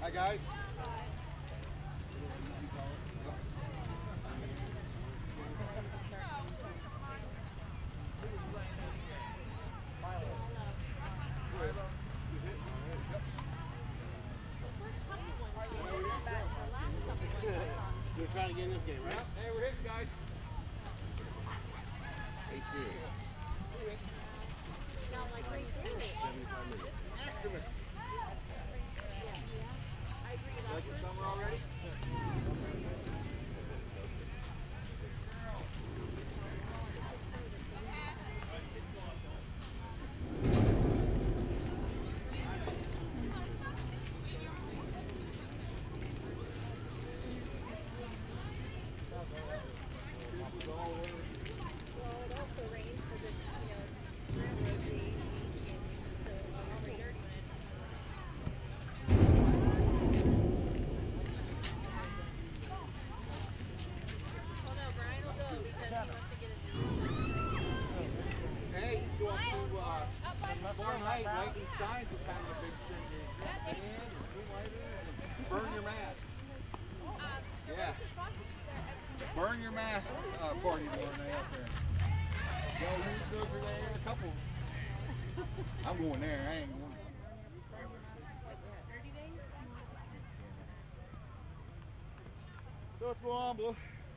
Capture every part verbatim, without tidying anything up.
Hi guys. You're trying to get in this game, right? Hey, we're hitting, guys. Hey, Siri. seventy-five minutes. Maximus. Like your summer already? Night, lighting signs was kind of a big thing. Burn your mask. Yeah. Burn your mask uh, party tomorrow night out there. Yo, who's over there? A couple. I'm going there. I ain't going. So what's going on, Blue?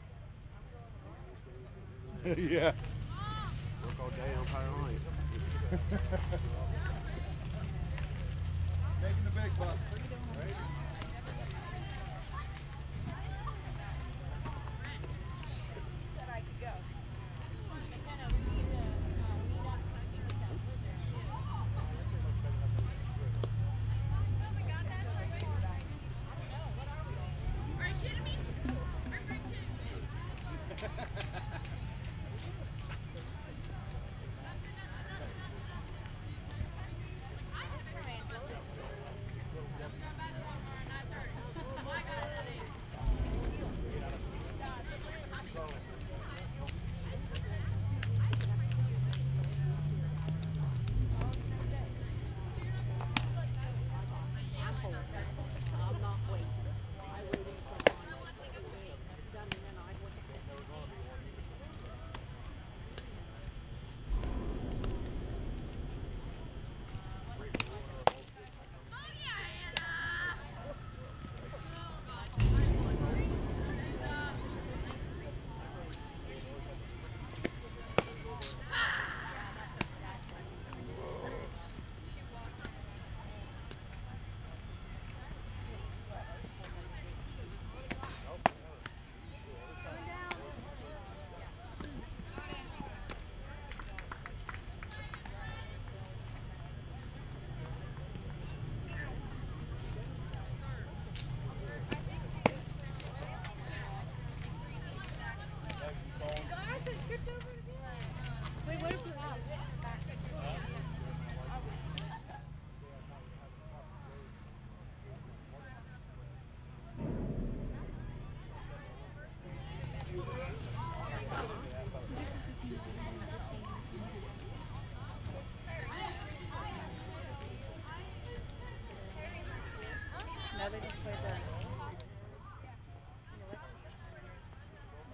Yeah. Work all day on Fire Night. Making the big bucks, right? Said I could go. Are you kidding me? Are you kidding me? Wait, what does she have? No, they just played the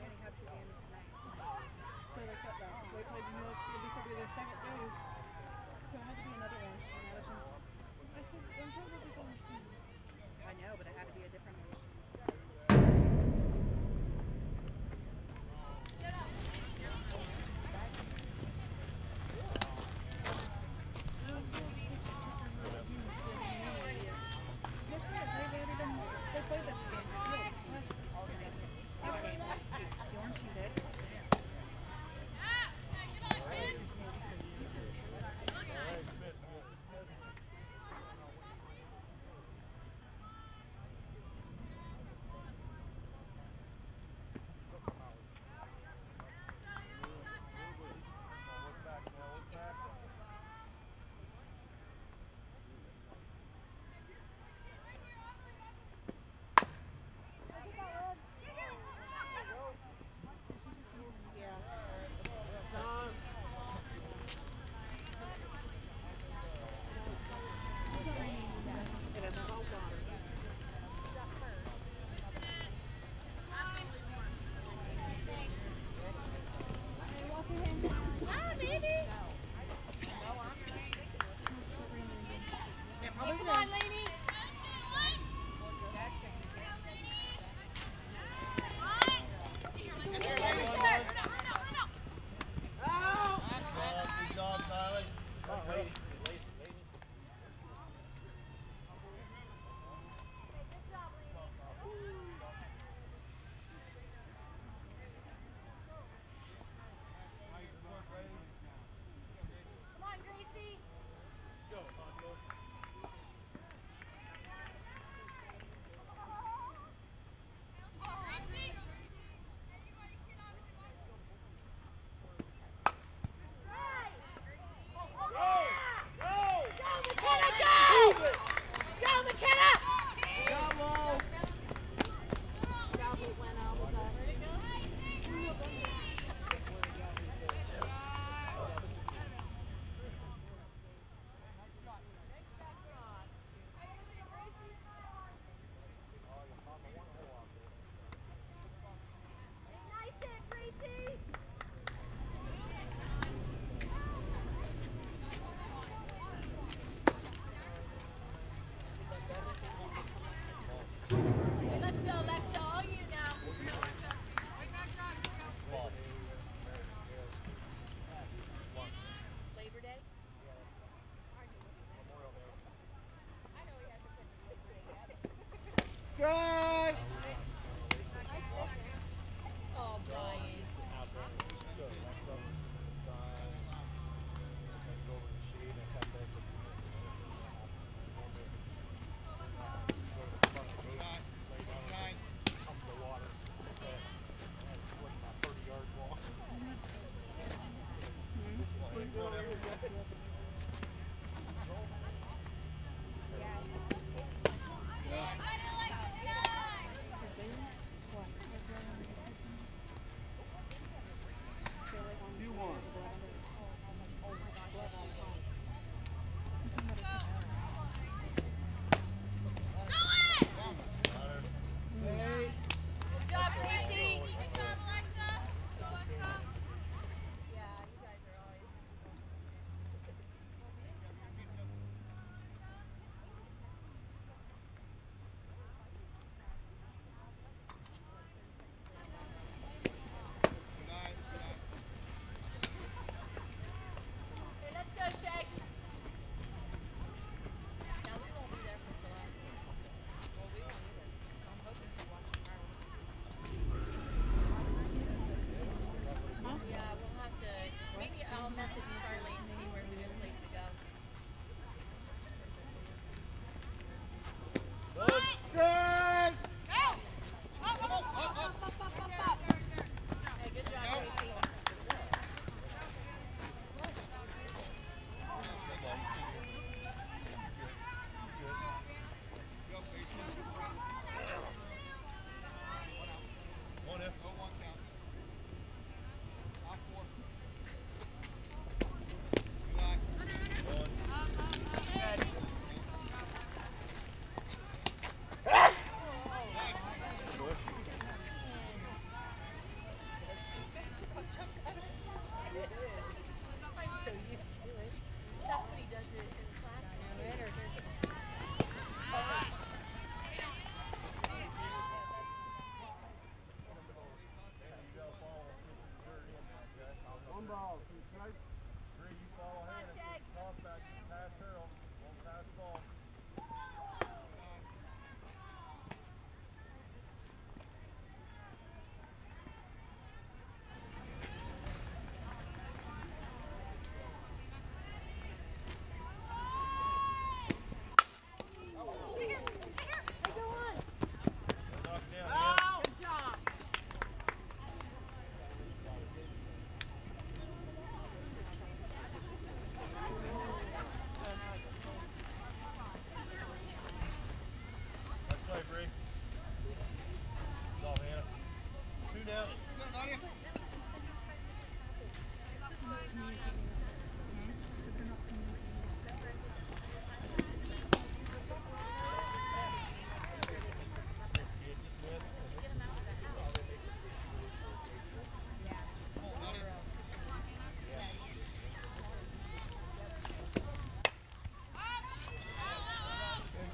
So they cut back. They played the next, it'll be their second game.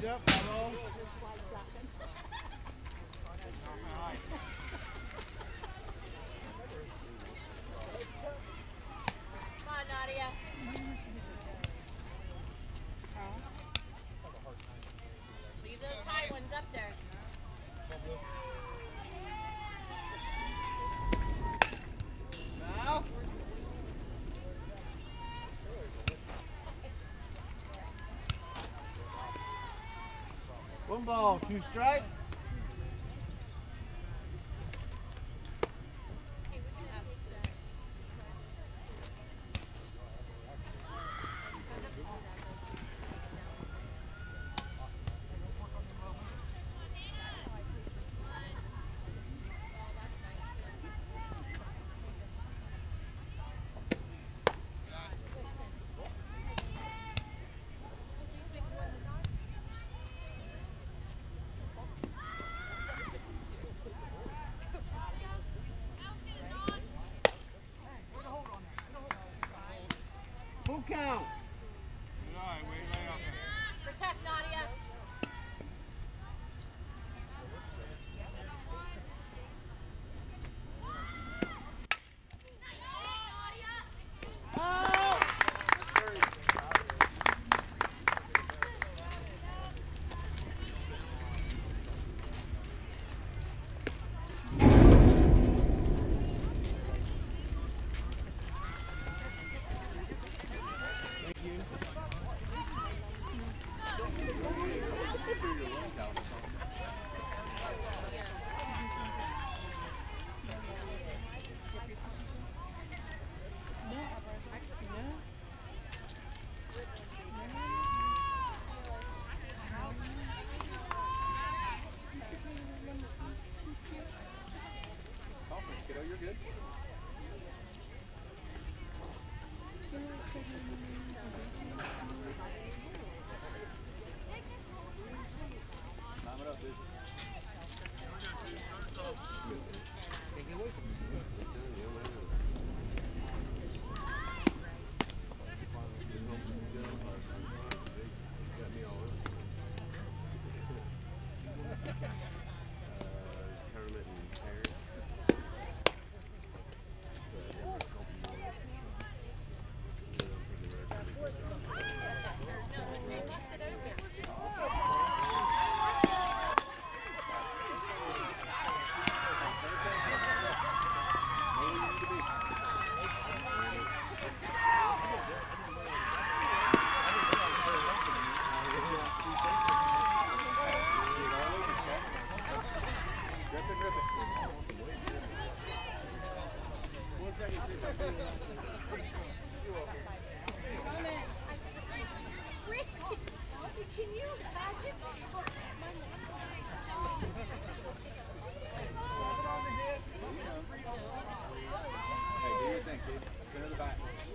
up, Philo. Come on, Nadia. Leave those high ones up there. Now. One ball, two strikes. Full count. Protect, Nadia. Out. Thank you. Conference, kiddo, you're good. Time it up, dude. Take it away from me. Got me all in. Uh, tournament in Paris. Rip it, rip it. Can you imagine? Hey, do your thing, kid. Center the back.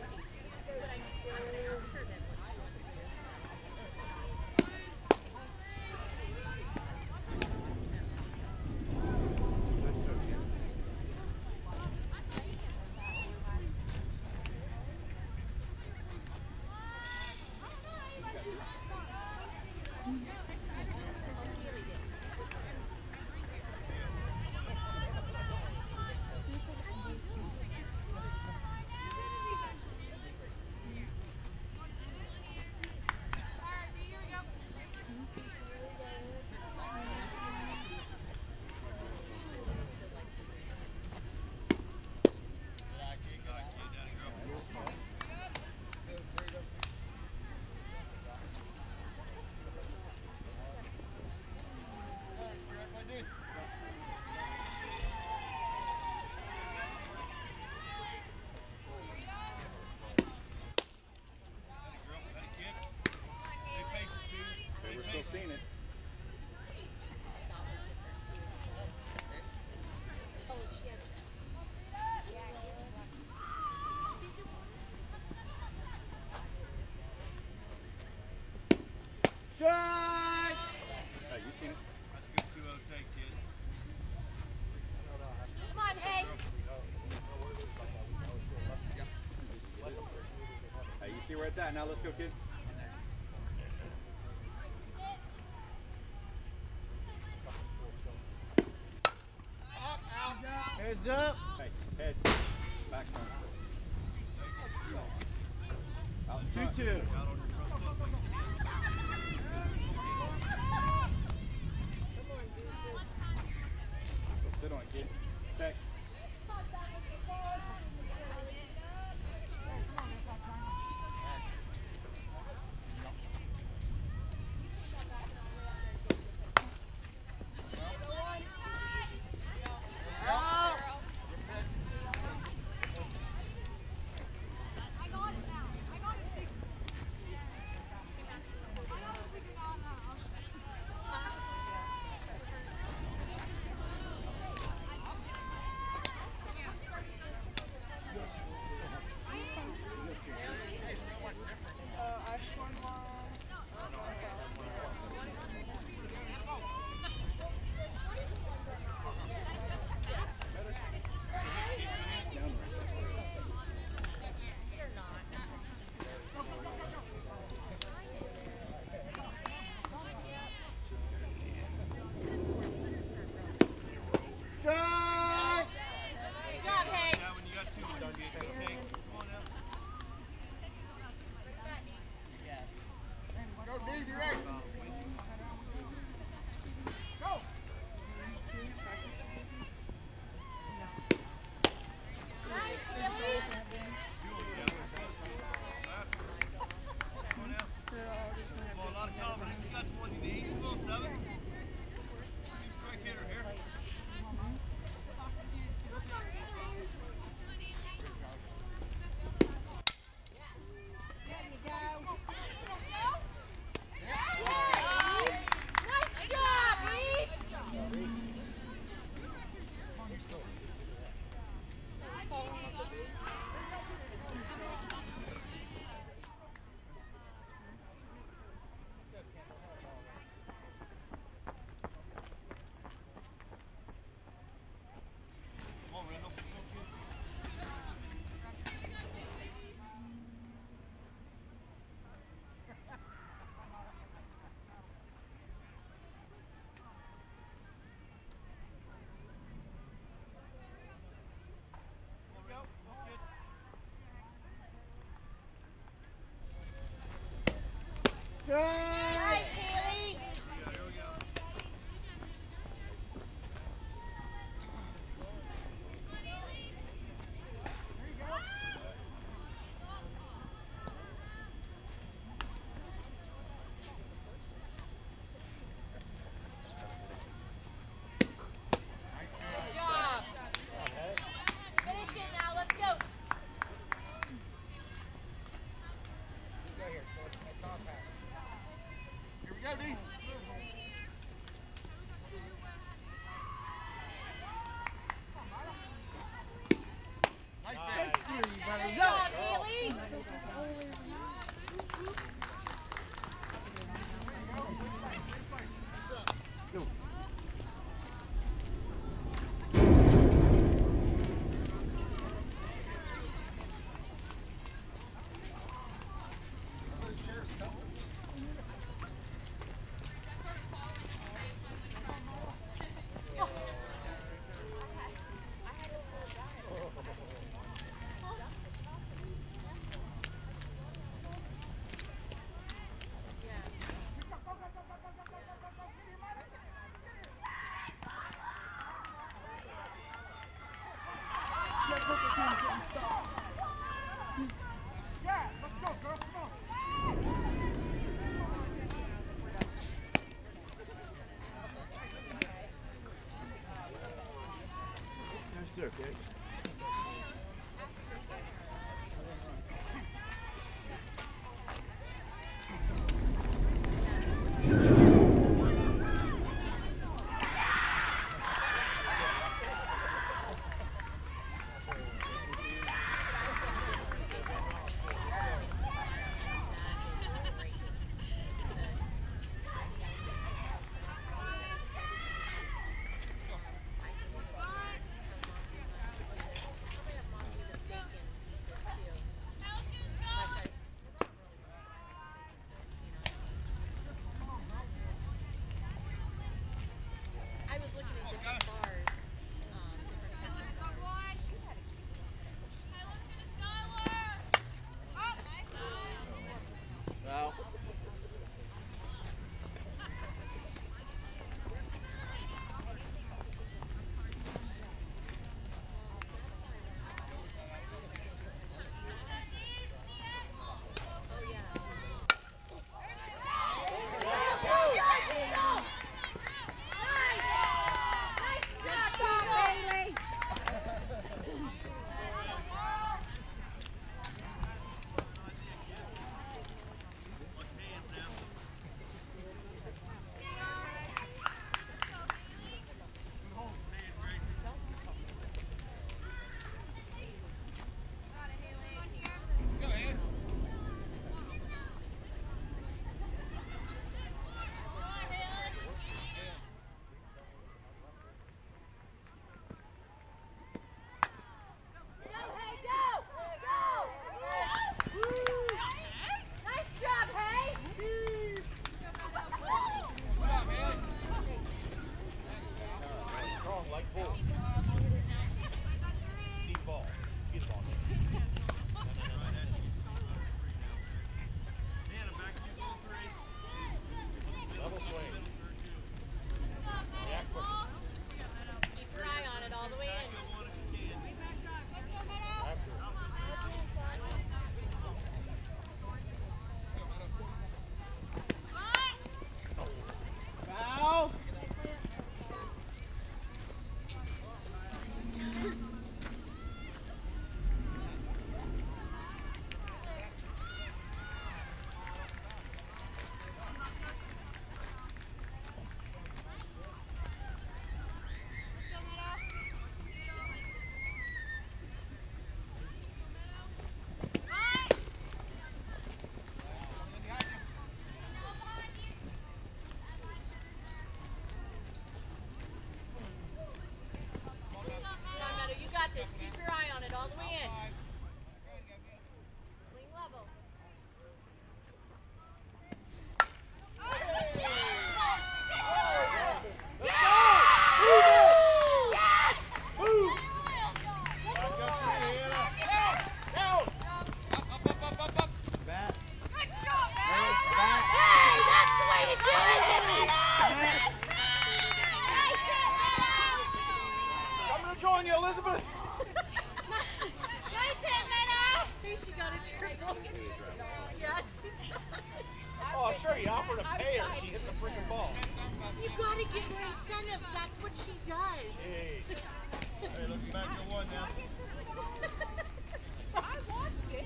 We're still seeing it. Strike! Hey, you seen it? That's a good two oh take, kid. Come on, hey. Hey, you see where it's at now? Let's go, kid. Heads up. Hey, head. Back on. Out in Two front. two. Sit on it, kid. Back. Nice, Haley. Good job. Finish it now. Let's go. Here we go, D. Nice catch. Good job, Haley. Nice there, kid. He offered to pay her. She hit the freaking ball. You gotta give her incentives. That's what she does. Jeez. Hey, looking back to one now. I watched it.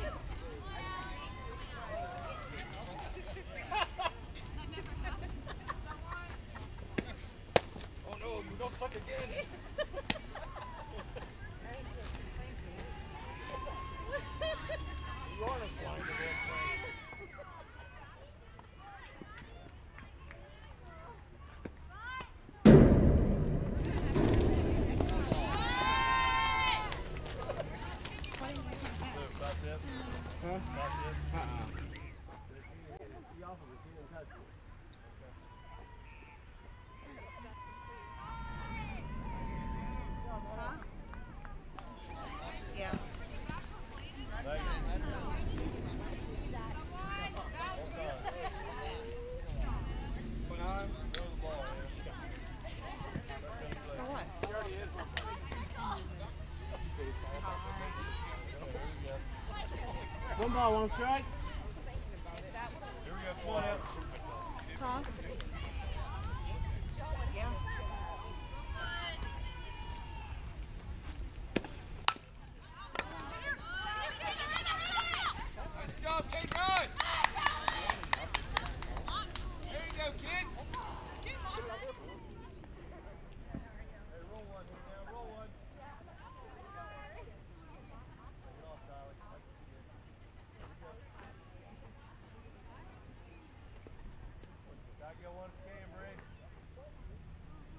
Oh no, you don't suck again. You are a blind to that thing. Huh? Uh-uh. Huh? Yeah. For what? One ball, one strike. Here we go, one out. Huh? Yeah. Nice job, Kate, run! There you go, kid. Hey, roll one here now, roll one. Take it off, Tyler. That's what you did. Here we go. Back go one for Cambridge.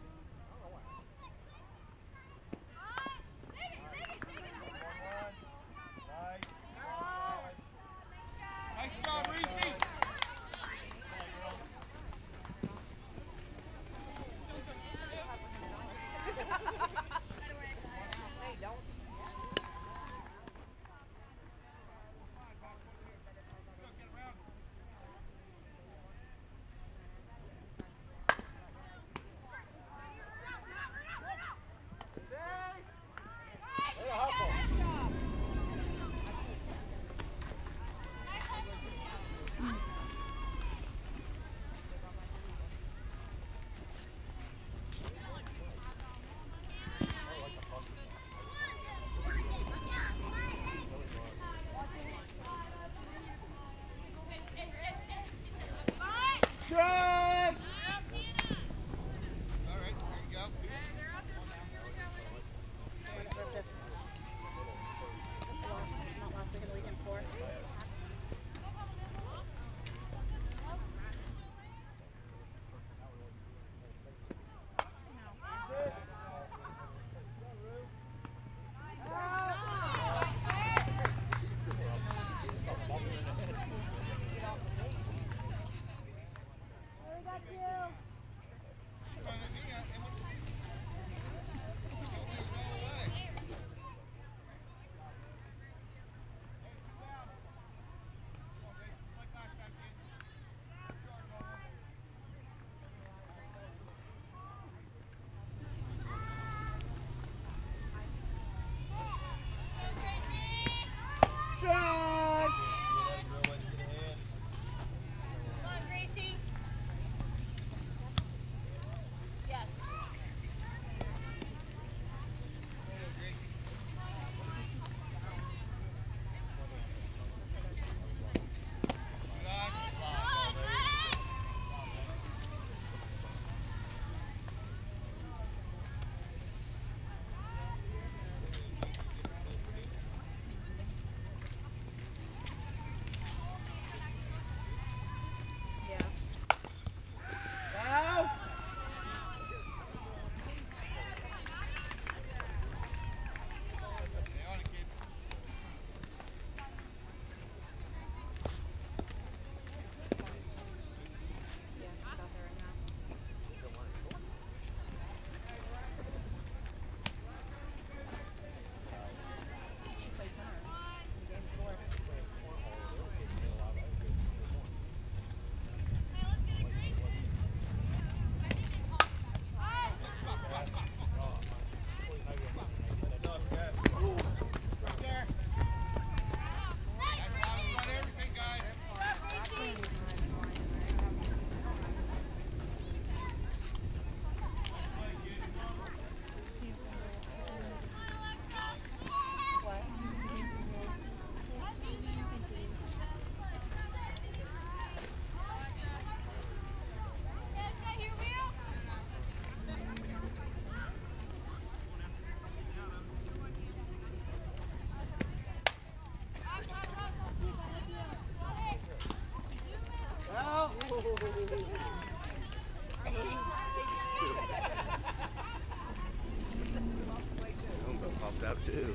too.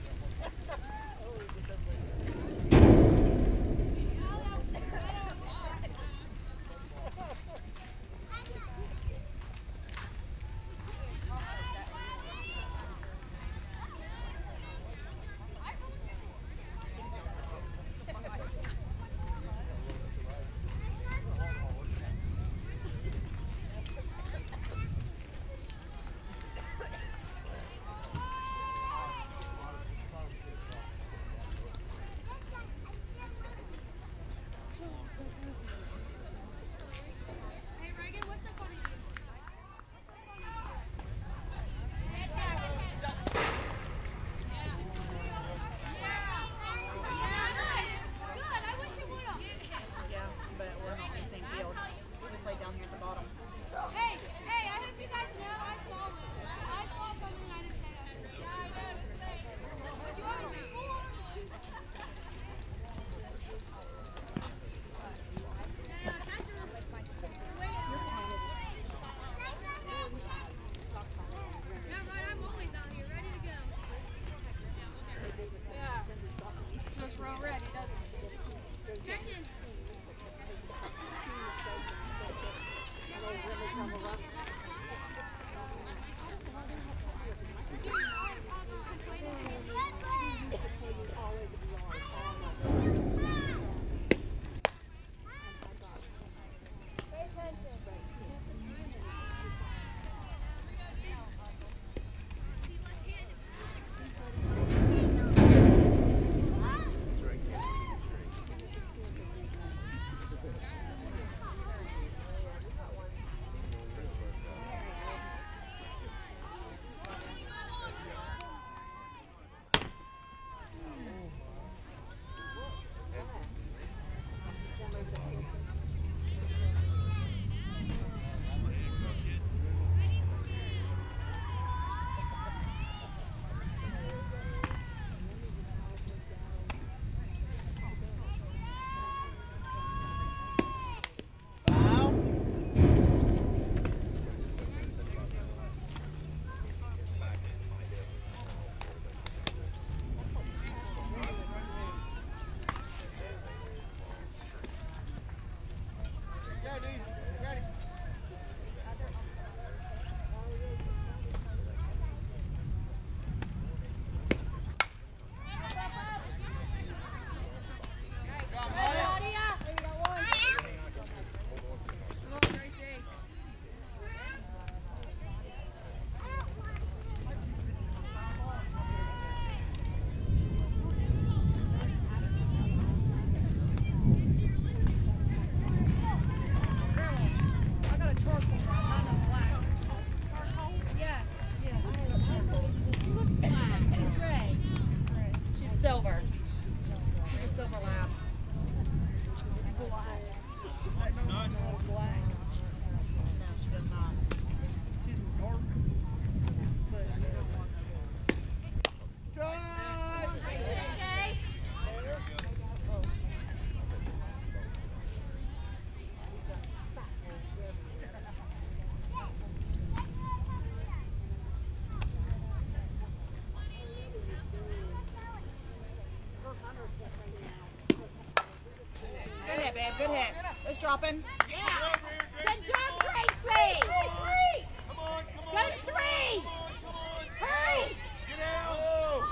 Good hit. It's dropping. Yeah. Good job, Tracy. Three. Come on, come on. Go to three. Come on, come on. Hurry. Get out.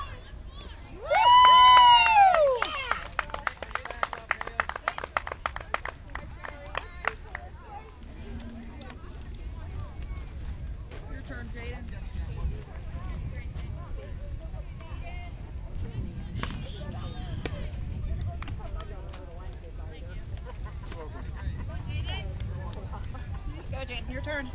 Woo! Your turn, Jaden. Go, Jaden. Your turn.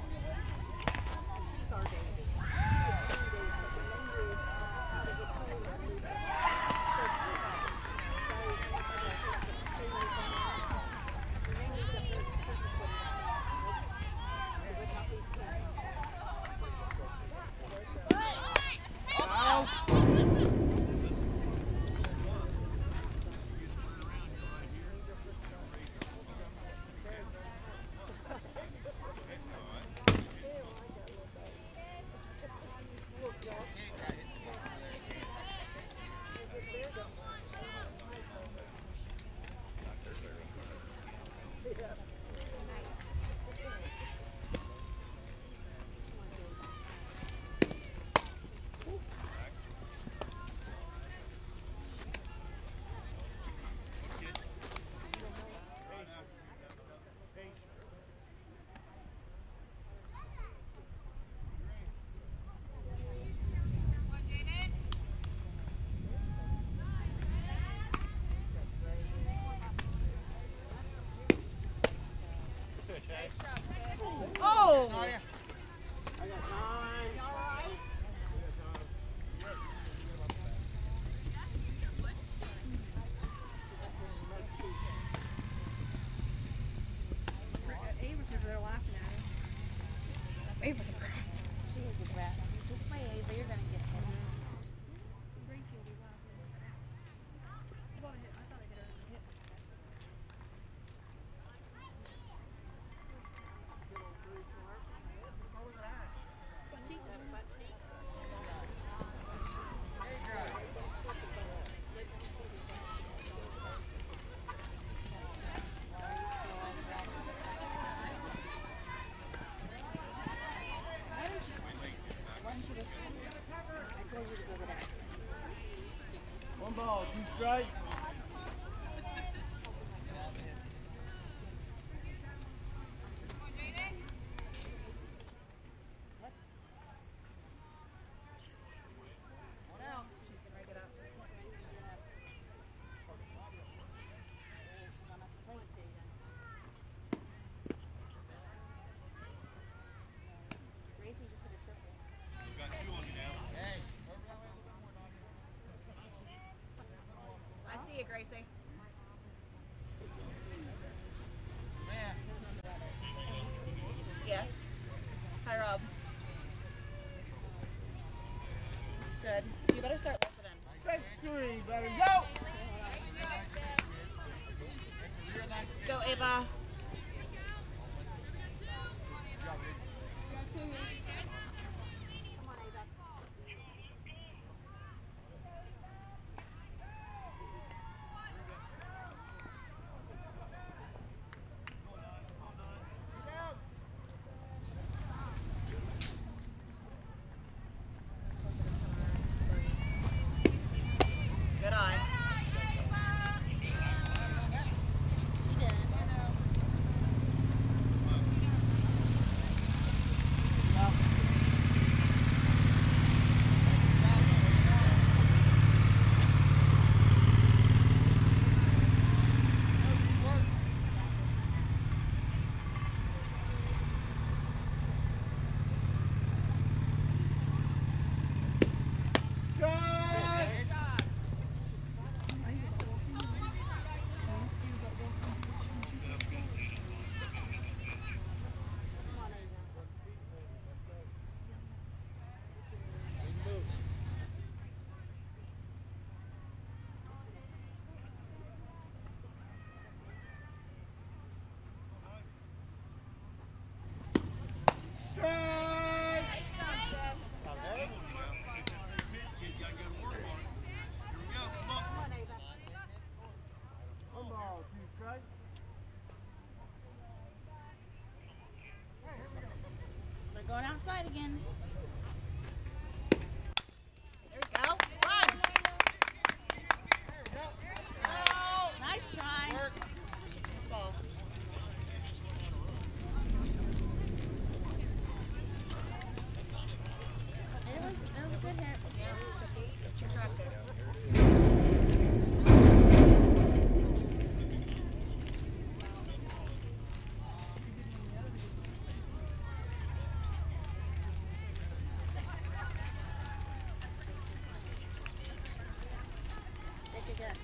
strike. I see you, Gracie. Yes. Hi, Rob. Good. You better start listening. Strike three, better go. Let's go, Ava. Good eye. We're going outside again. There we go. Run. Nice try. Ball. It was, it was a good hit. Get your tractor. Take a guess.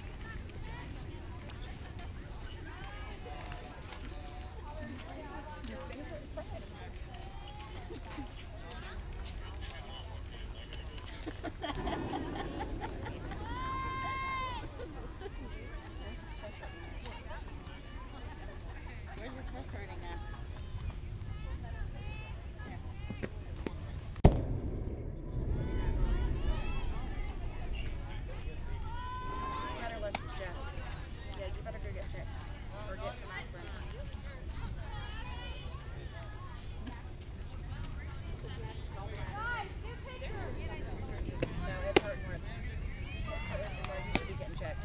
Where's your chest hurting at? You better listen, Jess. Yeah, you better go get checked. Or get some aspirin. No, it's hurting where it's, it's hurting where you should be getting checked.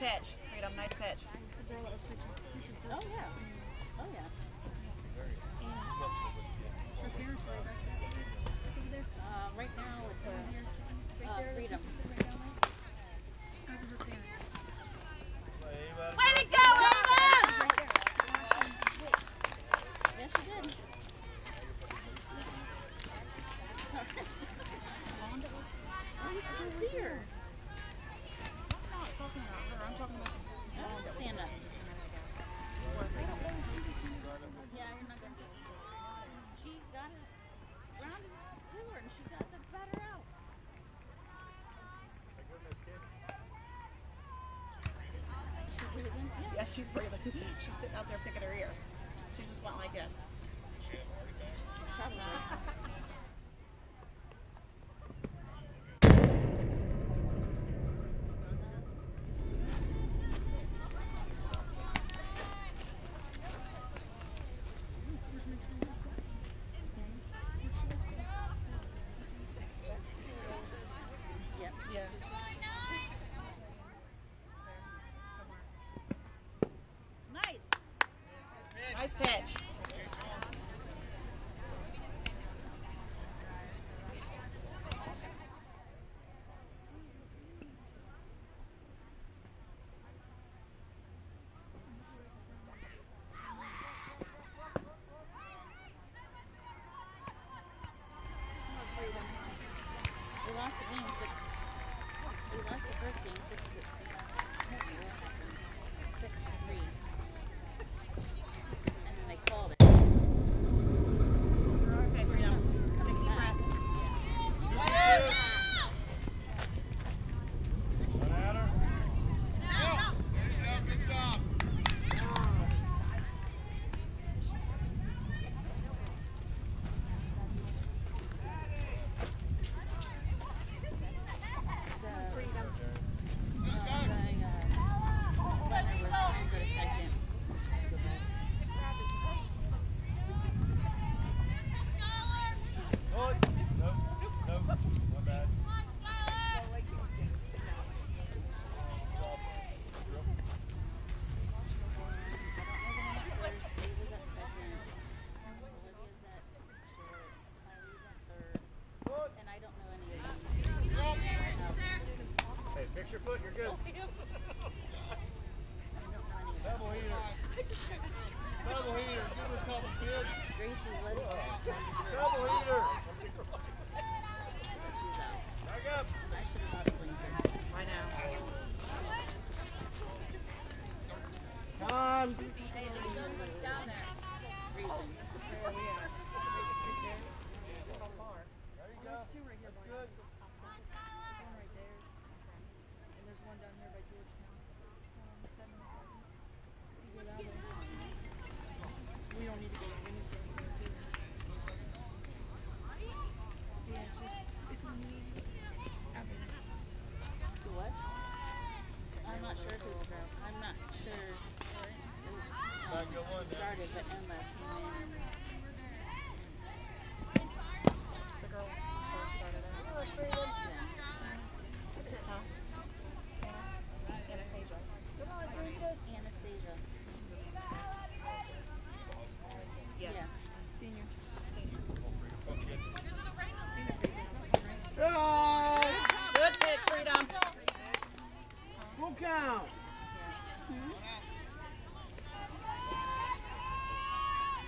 pitch. Freedom, nice pitch. Oh, yeah. Oh, yeah. Uh, right now it's uh, uh, Freedom. Way to go, Ava! Yes, she did. Oh, you can see her. I'm not talking about her. I'm talking about Oh, stand up. just a minute ago. Yeah, you're not going to. She got it rounded to her and she got the batter out. She's breathing? Yeah. Yes, she's breathing. She's sitting out there picking her ear. She just went like this. Probably. Yep. Yeah. Nice. Nice pitch. We lost the game six. We lost the first game six to six to three, and then they called it. Okay, Freedom. Take a deep breath. Good job. Freedom. Good. Nope. Nope. My bad. Hey, fix your foot, you're good. Double heater. Double heater. Give us a couple, kids. Double heater. Back up. I know. Time. There you go. That's good. We don't need to go to anything here too. To what? I'm not sure who. I'm not sure. Back to one now. Started, but Emma came in. The girl first started out. Huh? Anastasia. Anastasia. Yes. Yeah. Senior. Good pitch, Freedom. Full count.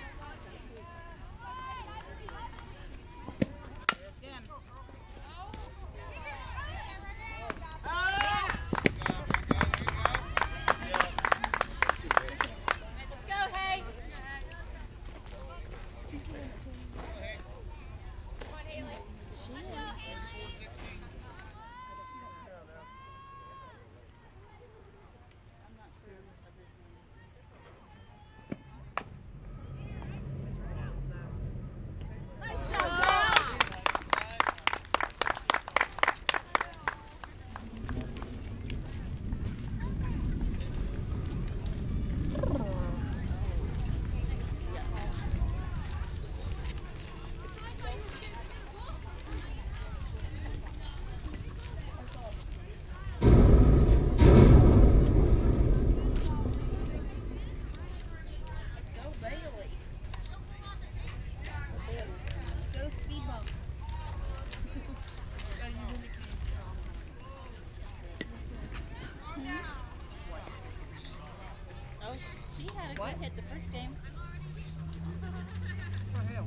game? For who?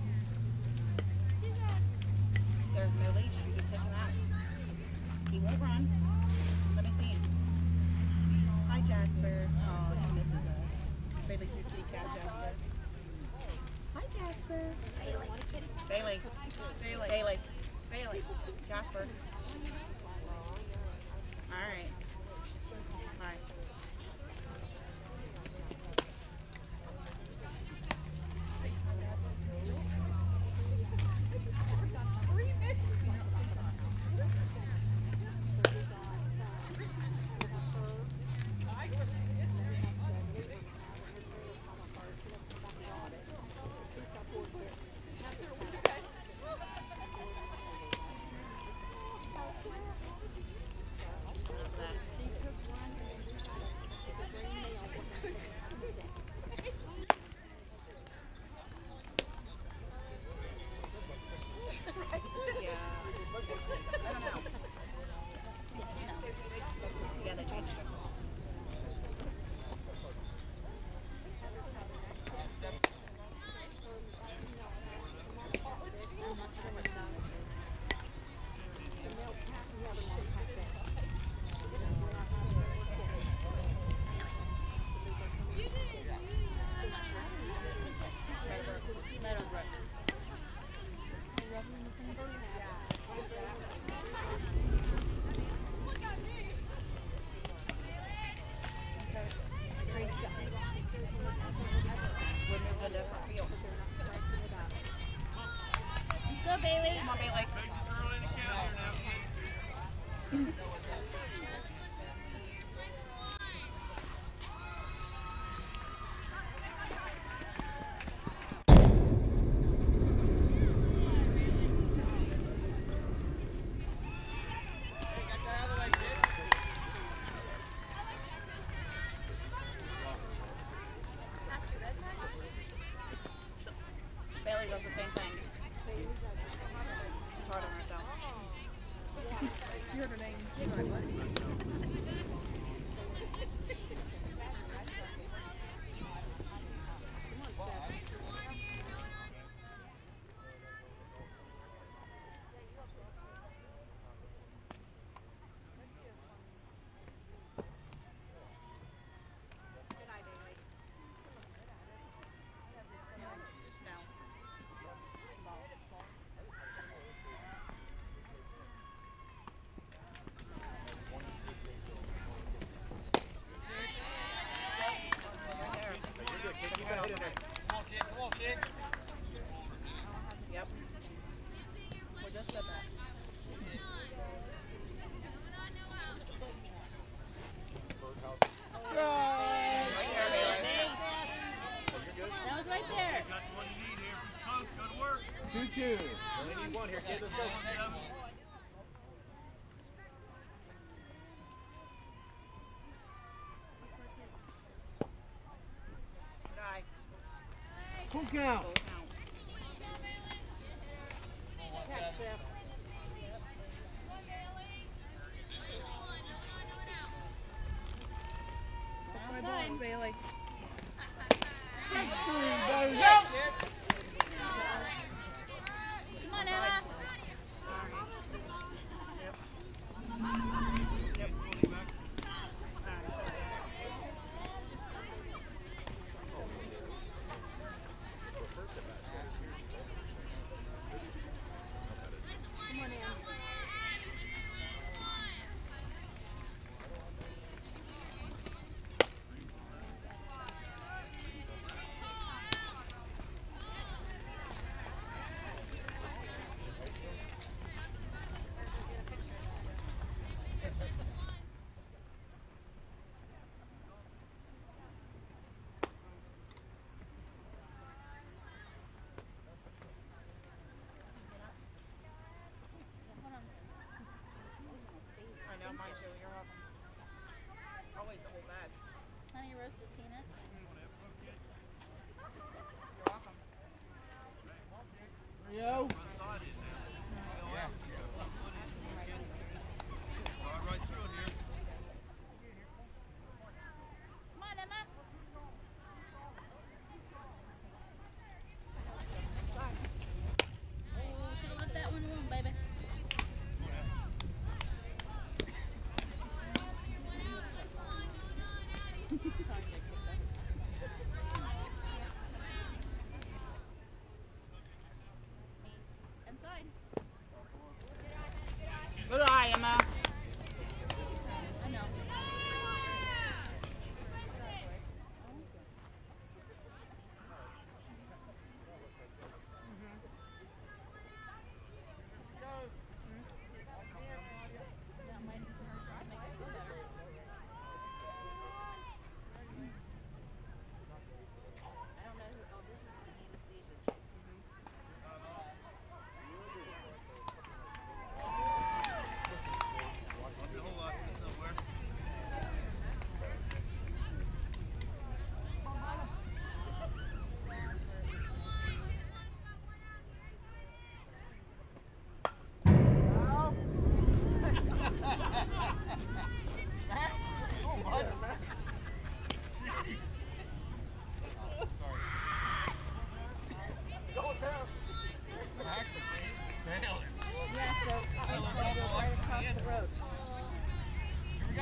There's no leash. You just take him out. He won't run. Let me see him. Hi, Jasper. Oh, he misses us. Bailey's your kitty cat, Jasper. Hi, Jasper. Bailey. Bailey. Bailey. Bailey. Bailey. Jasper. All right. Bye. Go, Bailey. Come on, Bailey. Bailey does the same thing. She's hard on herself. She heard her name. She's like, what? Yep. We just said that. Right there, Bailey. That was right there. Got the one you need here. If it's close, go to work. two two. Only need one here, kid. Let's go. Guy. Full count. Full count. Catch, Steph. Outside. Bailey. Everybody out. Come on, Emma. Yep.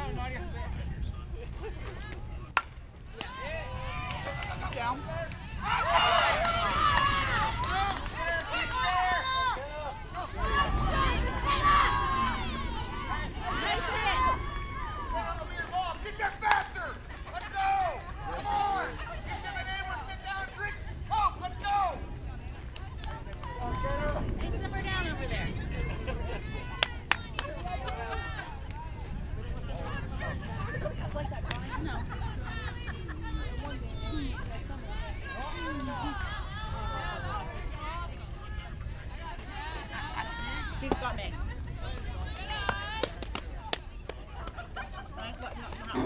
got it, Nadia. Down. Nice hit. Get there faster! Let's go! Come on! Get them in there, sit down, drink, Coke, let's go! Hey, simmer down over there. Like that, Connie? No. She's got me. Right? What? No, no.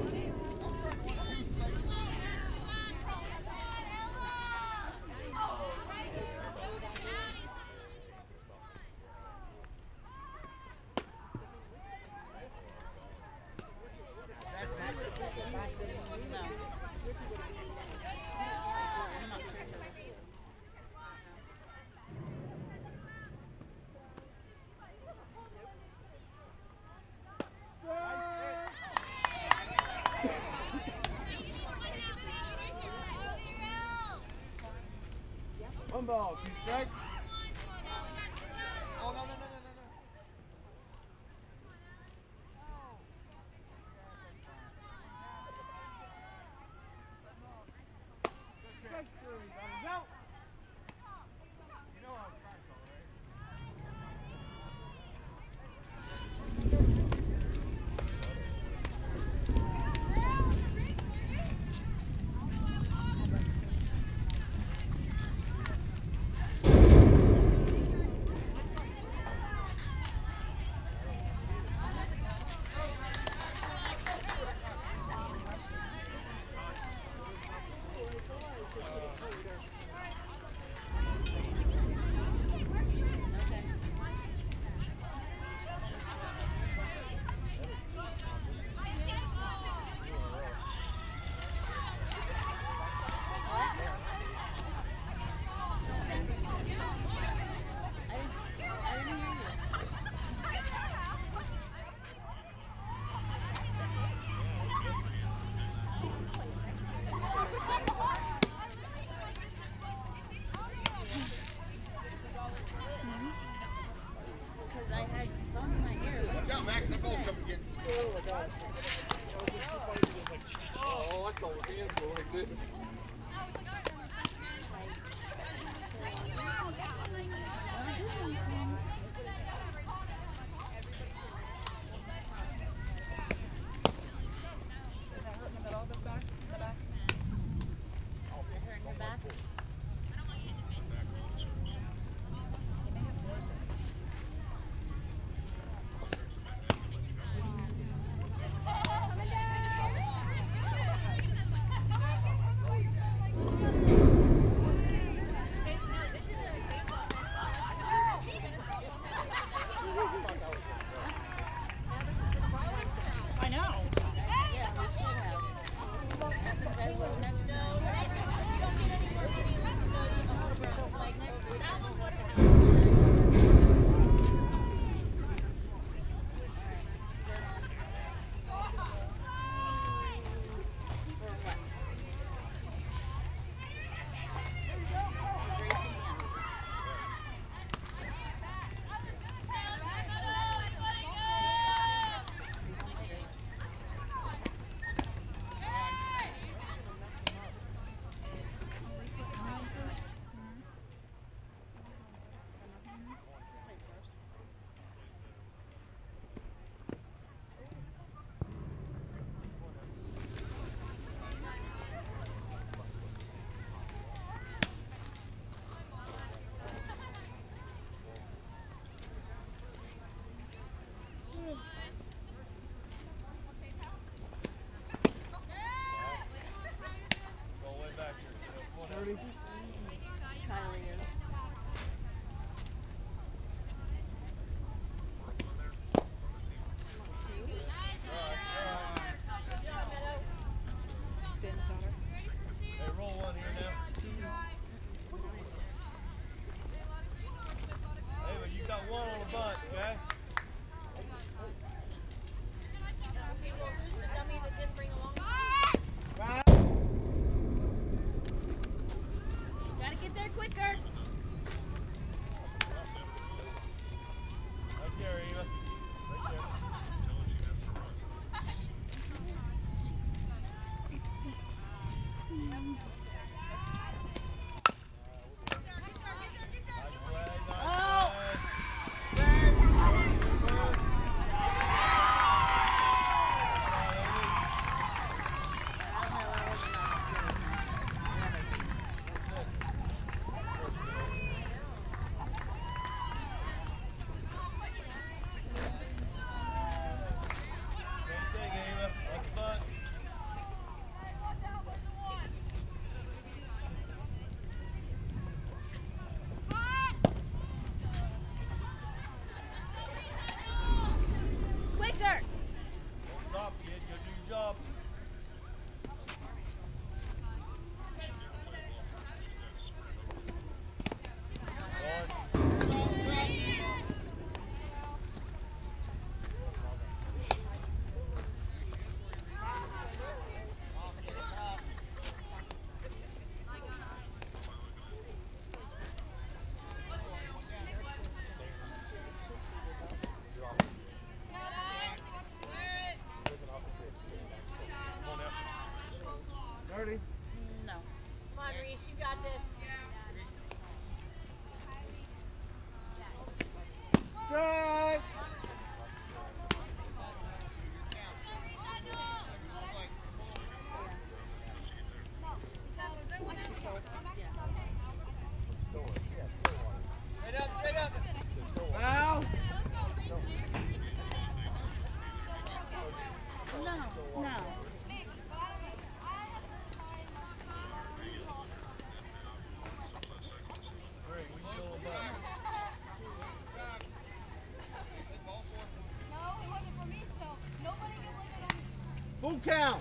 One ball, two strikes. Oh, no, no, no, no, no, no. Strike three, that is out. You know how it's trying to call, right? Because I had foam in my ear. Watch out, Max, that ball's coming again. Oh my gosh. That was just too funny to just like, Oh, I saw his hands go like this. Is that hurt in the middle, this back? The back? Hurt in your back? You may have forced it. Coming down. Full count.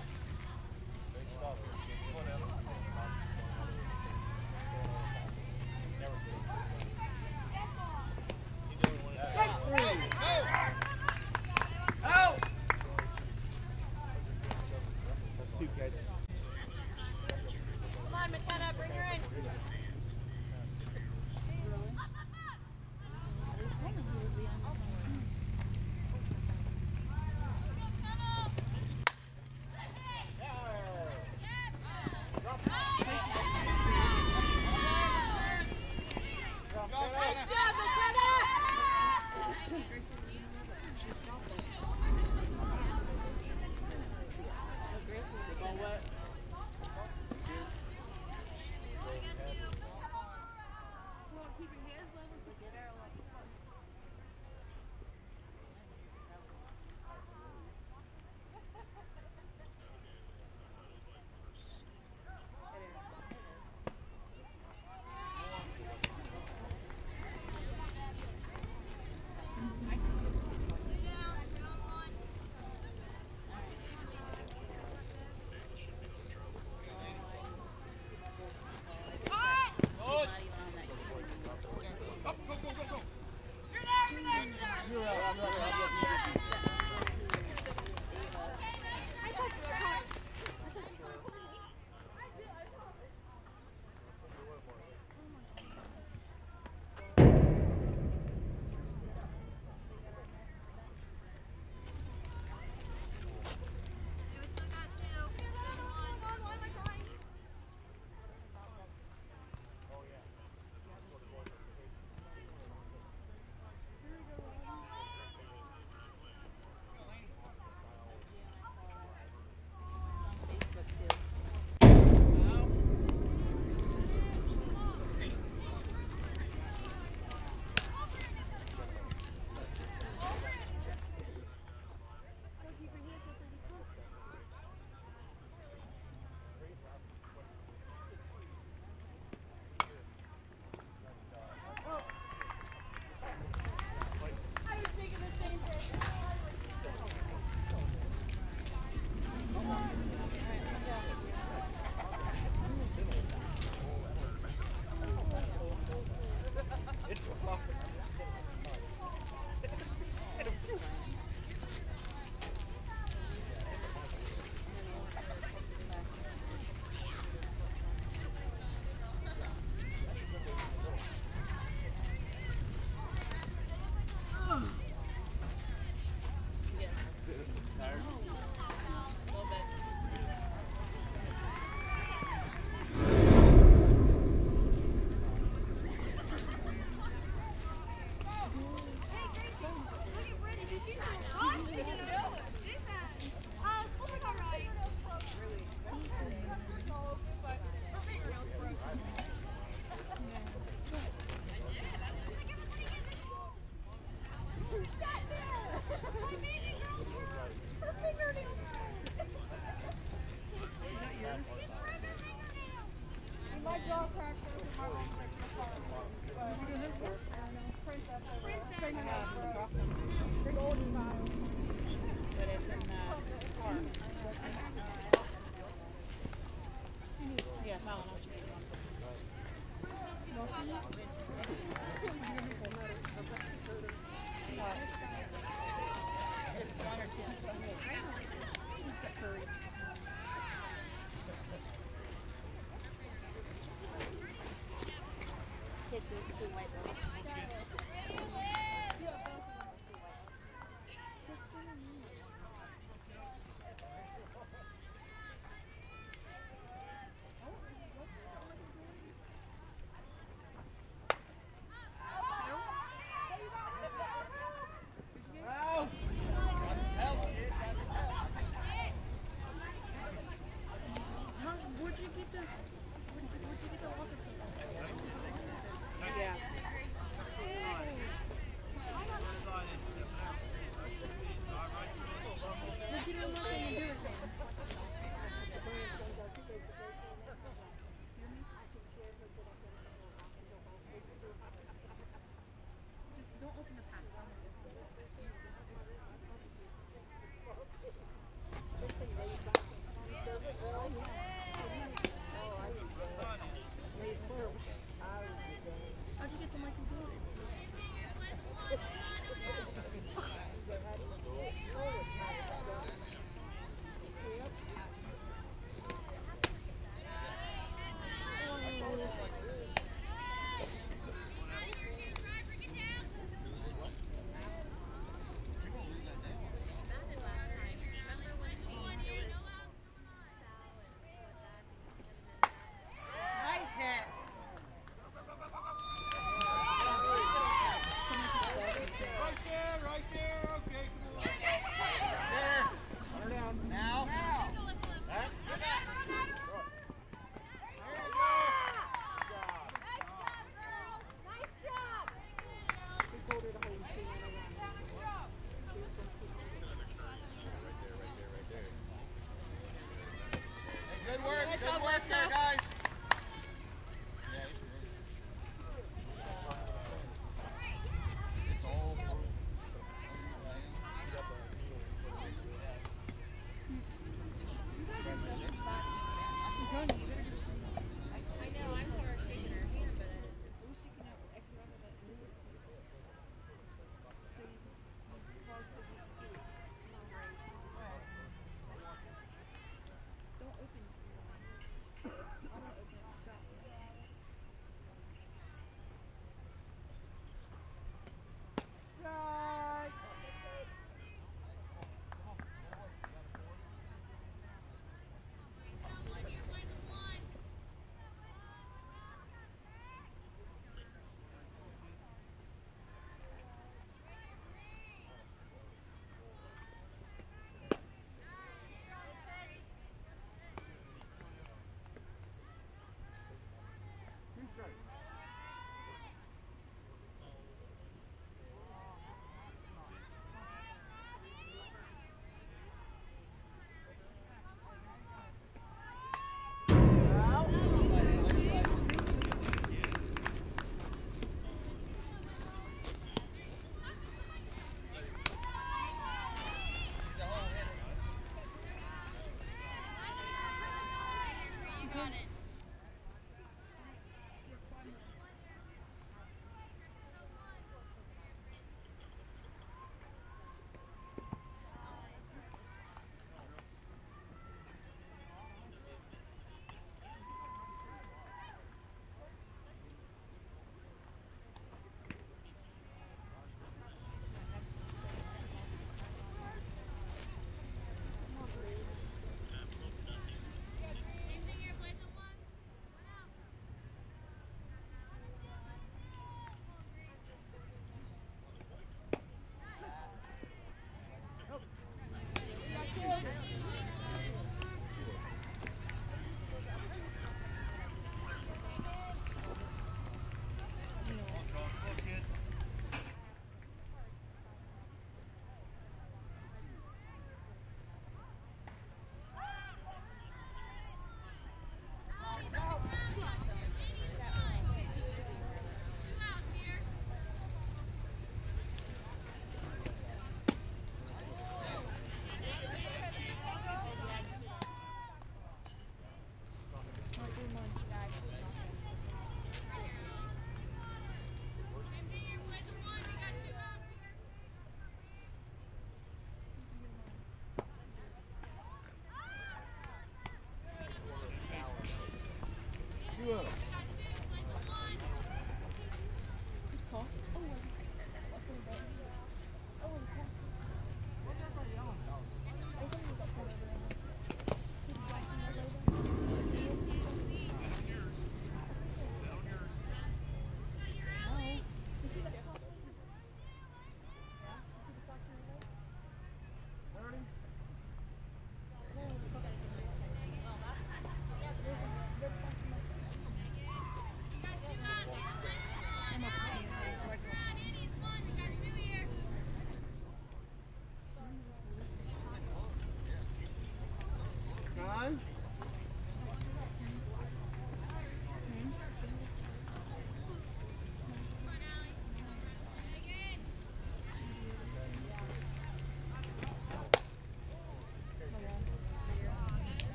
Out. That's two catches. Come on, McKenna, bring her in.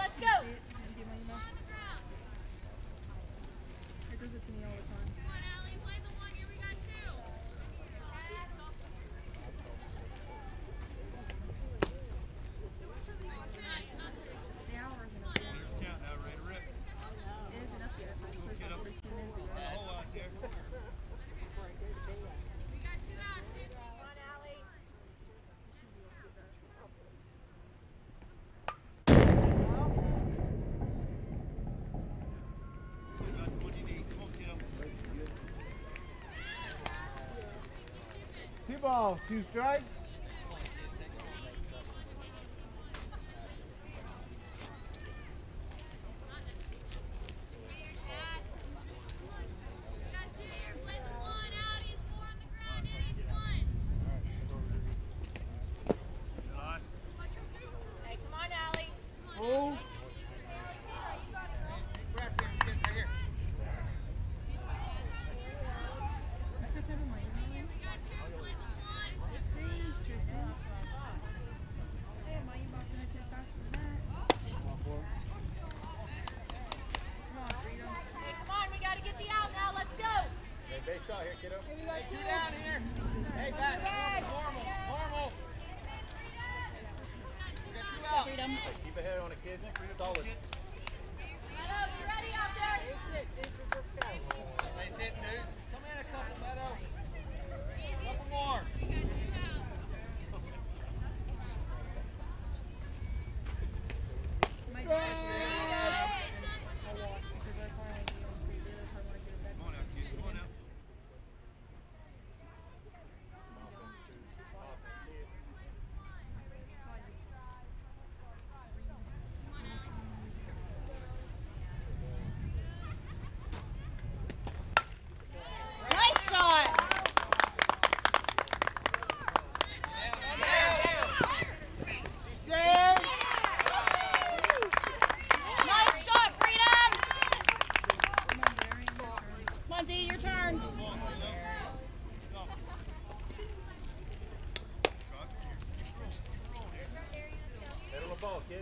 let's go. It does it to me all the time. Come on, Allie, play the one here. We got two. The hour isn't up yet. Count now, ready to rip. It isn't up yet. It's supposed to be forty-two minutes ago. Oh, out there. We got two outs, Tiffany. Come on, Allie. You got what you need. Come on, kiddo. Two balls, two strikes. Hey, come on, Allie. Oh. You still having my email? Please, Tristan. Hey, my inbox connected faster than that. Come on, Freedom. Hey, come on, we got to get the out now. Let's go. Hey, base shot here, kiddo. Hey, two down here. Hey, back. Normal, normal. We got two out. Freedom. Keep ahead on it, kid. Solid. Meadow, you ready out there? Nice hit, twos. Come in a couple, Meadow. Couple more. My dad's there. I'll walk because I finally get on three zero if I want to get it back. Come on out, kid. Come on out. Nice shot! She says. Nice shot, Freedom! Come on, D, your turn. Head on the ball, kid.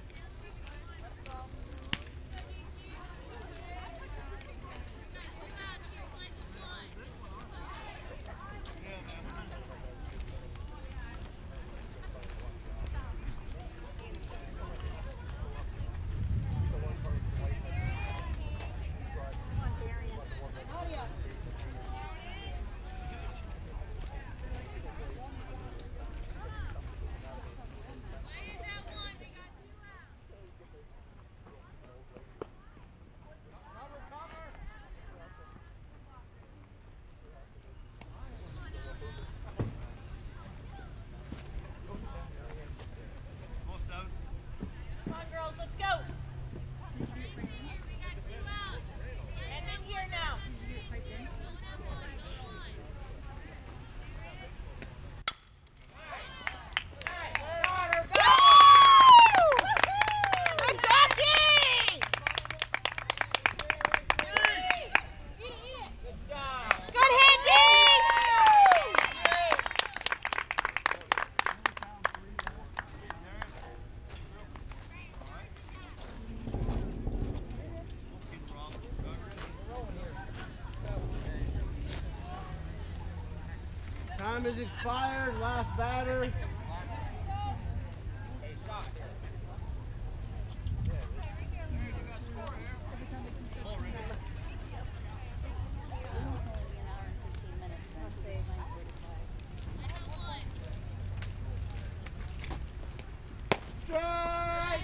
Come on, seven. Come on, girls, let's go. And then here now. Good job, D! Good hit, D! Time is expired. Last batter. Strike!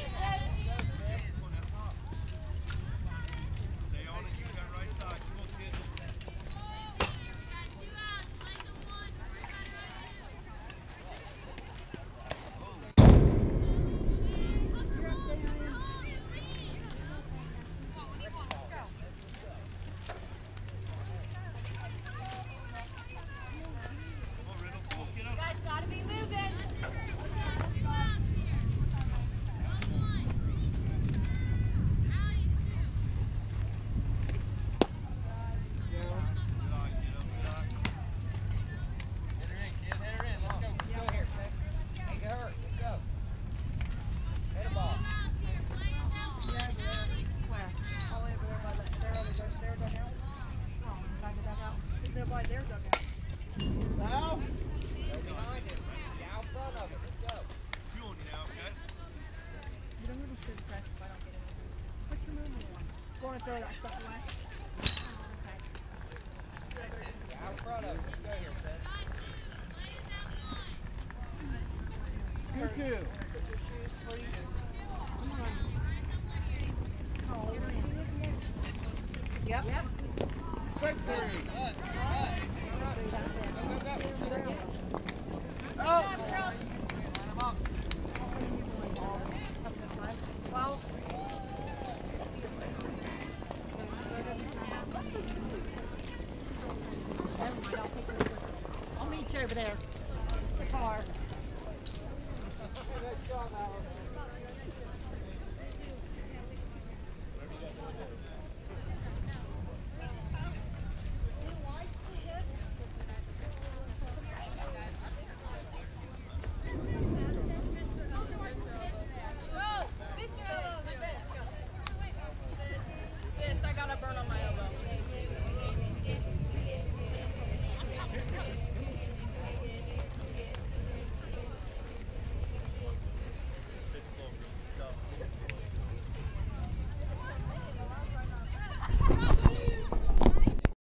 Stay on it. You got right side. Come on, kid. Go and throw that stuff away. Out front of it. Let's go here, Ted. Good kill. Sit your shoes, please. Come on. Oh, yep. Yep. Quick three.